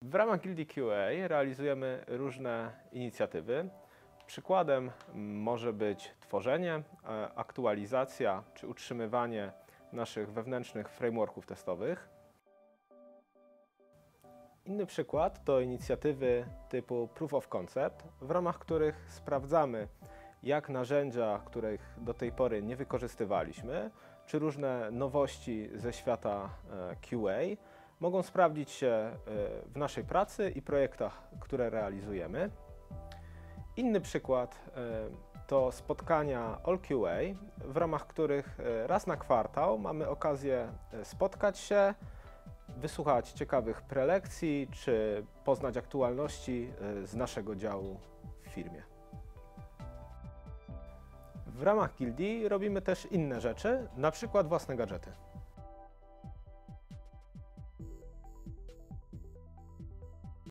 W ramach Gildii QA realizujemy różne inicjatywy. Przykładem może być tworzenie, aktualizacja czy utrzymywanie naszych wewnętrznych frameworków testowych. Inny przykład to inicjatywy typu Proof of Concept, w ramach których sprawdzamy, jak narzędzia, których do tej pory nie wykorzystywaliśmy, czy różne nowości ze świata QA mogą sprawdzić się w naszej pracy i projektach, które realizujemy. Inny przykład to spotkania All QA, w ramach których raz na kwartał mamy okazję spotkać się, wysłuchać ciekawych prelekcji czy poznać aktualności z naszego działu w firmie. W ramach gildii robimy też inne rzeczy, na przykład własne gadżety.